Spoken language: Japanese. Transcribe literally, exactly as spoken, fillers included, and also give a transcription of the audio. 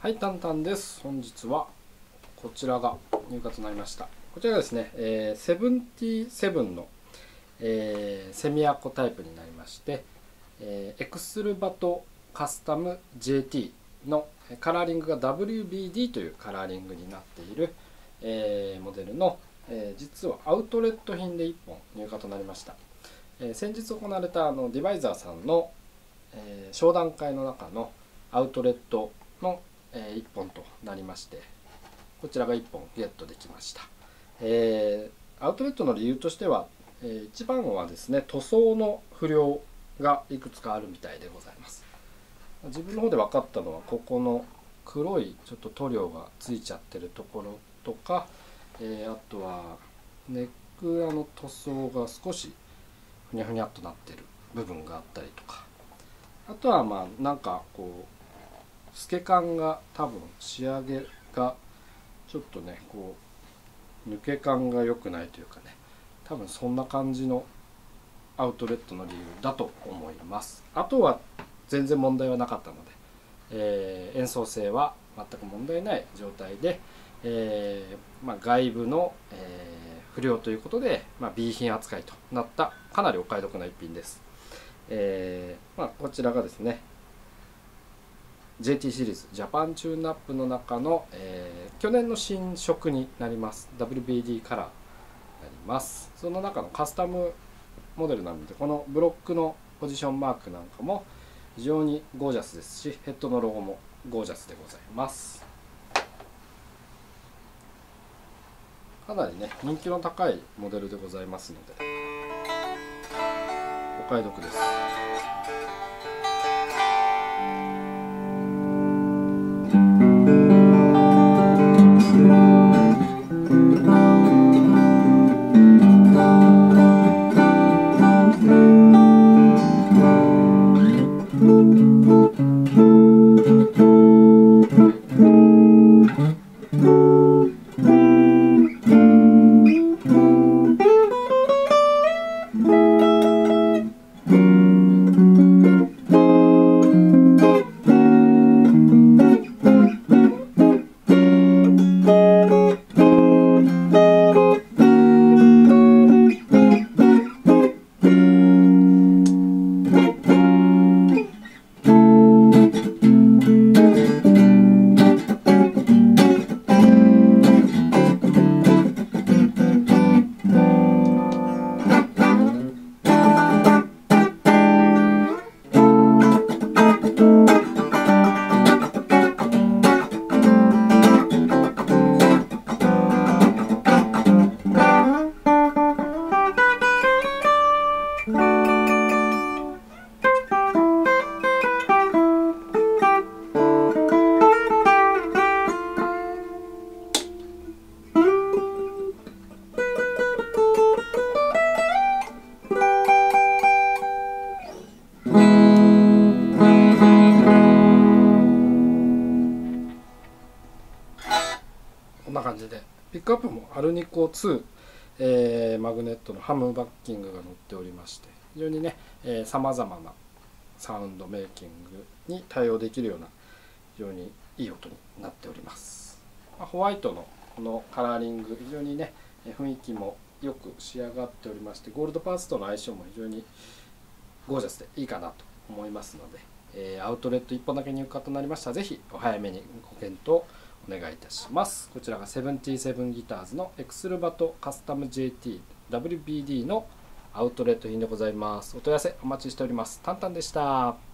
はい、タンタンです。本日はこちらが入荷となりました。こちらがですね、えー、セブンティーセブンの、えー、セミアコタイプになりまして、えー、エクスルバトカスタム ジェーティー のカラーリングが ダブリュービーディー というカラーリングになっている、えー、モデルの、えー、実はアウトレット品でいっぽん入荷となりました。えー、先日行われたあのディバイザーさんの、えー、商談会の中のアウトレットのいっぽんとなりまして、こちらがいっぽんゲットできました。えー、アウトレットの理由としては、えー、一番はですね、塗装の不良がいくつかあるみたいでございます。自分の方で分かったのは、ここの黒いちょっと塗料がついちゃってるところとか、えー、あとはネック裏の塗装が少しふにゃふにゃっとなってる部分があったりとか、あとはまあなんかこう透け感が多分仕上げがちょっとねこう抜け感が良くないというかね、多分そんな感じのアウトレットの理由だと思います。あとは全然問題はなかったので、えー、演奏性は全く問題ない状態で、えーまあ、外部の、えー、不良ということで、まあ、B 品扱いとなったかなりお買い得な一品です。えーまあ、こちらがですねジェーティー シリーズジャパンチューンナップの中の、えー、去年の新色になります ダブリュービーディー カラーになります。その中のカスタムモデルなので、このブロックのポジションマークなんかも非常にゴージャスですし、ヘッドのロゴもゴージャスでございます。かなりね人気の高いモデルでございますのでお買い得です。こんな感じでピックアップもアルニコツー、えー、マグネットのハムバッキングが載っておりまして、非常にねさまざまなサウンドメイキングに対応できるような非常にいい音になっております。ホワイトのこのカラーリング、非常にね雰囲気もよく仕上がっておりまして、ゴールドパーツとの相性も非常にゴージャスでいいかなと思いますので、えー、アウトレットいっぽんだけ入荷となりましたら、ぜひお早めにご検討お願いいたします。こちらがセブンティーセブンギターズのエクスルバトカスタム ジェーティー ダブリュービーディー のアウトレット品でございます。お問い合わせお待ちしております。タンタンでした。